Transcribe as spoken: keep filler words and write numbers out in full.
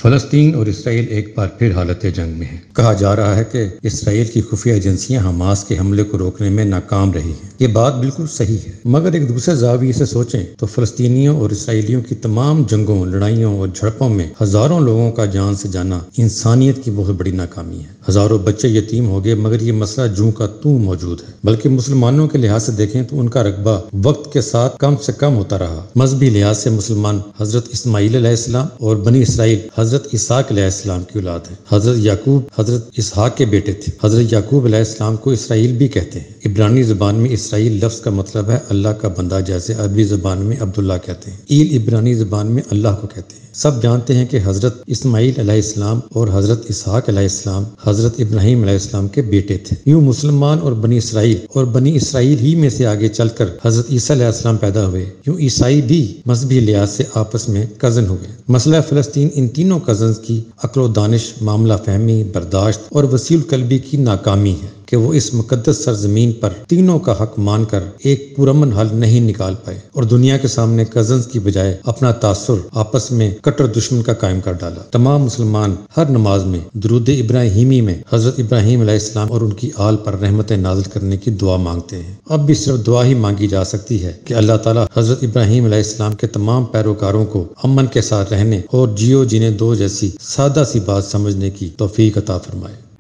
فلسطین اور اسرائیل ایک بار پھر حالت جنگ میں ہیں۔ کہا جا رہا ہے کہ اسرائیل کی خفیہ ایجنسیاں حماس کے حملے کو روکنے میں ناکام رہی ہیں۔ یہ بات بالکل صحیح ہے، مگر ایک دوسرے زاویے سے سوچیں تو فلسطینیوں اور اسرائیلیوں کی تمام جنگوں، لڑائیوں اور جھڑپوں میں ہزاروں لوگوں کا جان سے جانا انسانیت کی بہت بڑی ناکامی ہے۔ ہزاروں بچے یتیم ہو گئے، مگر یہ مسئلہ جوں کا توں موجود ہے۔ بلکہ مسلمانوں کے لحاظ سے دیکھیں تو ان کا رقبہ وقت کے ساتھ کم سے کم ہوتا رہا۔ مذہبی لحاظ سے مسلمان حضرت اسماعیل علیہ السلام اور بنی اسرائیل حضرت اسحاق علیہ السلام کی اولاد ہے۔ حضرت یعقوب حضرت اسحاق کے بیٹے تھے۔ حضرت یعقوب علیہ السلام کو اسرائیل بھی کہتے ہیں۔ عبرانی زبان میں اسرائیل لفظ کا مطلب ہے اللہ کا بندہ، جیسے عربی زبان میں عبداللہ کہتے ہیں۔ ایل عبرانی زبان میں اللہ کو کہتے ہیں۔ سب جانتے ہیں کہ حضرت اسماعیل علیہ السلام اور حضرت اسحاق علیہ السلام حضرت ابراہیم علیہ السلام کے بیٹے تھے۔ یوں مسلمان اور بنی اسرائیل اور بنی اسرائیل ہی میں سے آگے چل کر حضرت عیسیٰ علیہ السلام پیدا ہوئے، یوں عیسائی بھی مذہبی لحاظ سے آپس میں کزن ہوئے۔ مسئلہ فلسطین ان تینوں کزنز کی عقل و دانش، معاملہ فہمی، برداشت اور وسیع القلبی کی ناکامی ہے کہ وہ اس مقدس سرزمین پر تینوں کا حق مان کر ایک پرامن حل نہیں نکال پائے اور دنیا کے سامنے کزنز کی بجائے اپنا تاثر آپس میں کٹر دشمن کا قائم کر ڈالا۔ تمام مسلمان ہر نماز میں درود ابراہیمی میں حضرت ابراہیم علیہ السلام اور ان کی آل پر رحمت نازل کرنے کی دعا مانگتے ہیں۔ اب بھی صرف دعا ہی مانگی جا سکتی ہے کہ اللہ تعالیٰ حضرت ابراہیم علیہ السلام کے تمام پیروکاروں کو امن کے ساتھ رہنے اور جیو جینے دو جیسی سادہ سی بات سمجھنے کی توفیق عطا فرمائے۔